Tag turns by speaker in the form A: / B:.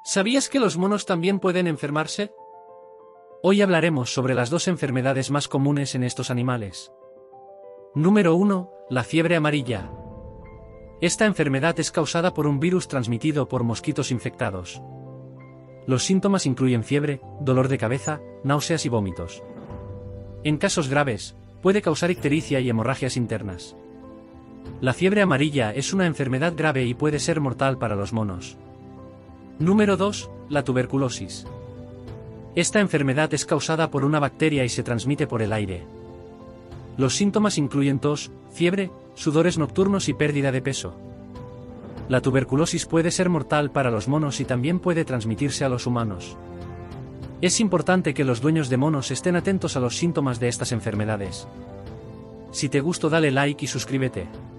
A: ¿Sabías que los monos también pueden enfermarse? Hoy hablaremos sobre las dos enfermedades más comunes en estos animales. Número 1. La fiebre amarilla. Esta enfermedad es causada por un virus transmitido por mosquitos infectados. Los síntomas incluyen fiebre, dolor de cabeza, náuseas y vómitos. En casos graves, puede causar ictericia y hemorragias internas. La fiebre amarilla es una enfermedad grave y puede ser mortal para los monos. Número 2. La tuberculosis. Esta enfermedad es causada por una bacteria y se transmite por el aire. Los síntomas incluyen tos, fiebre, sudores nocturnos y pérdida de peso. La tuberculosis puede ser mortal para los monos y también puede transmitirse a los humanos. Es importante que los dueños de monos estén atentos a los síntomas de estas enfermedades. Si te gustó, dale like y suscríbete.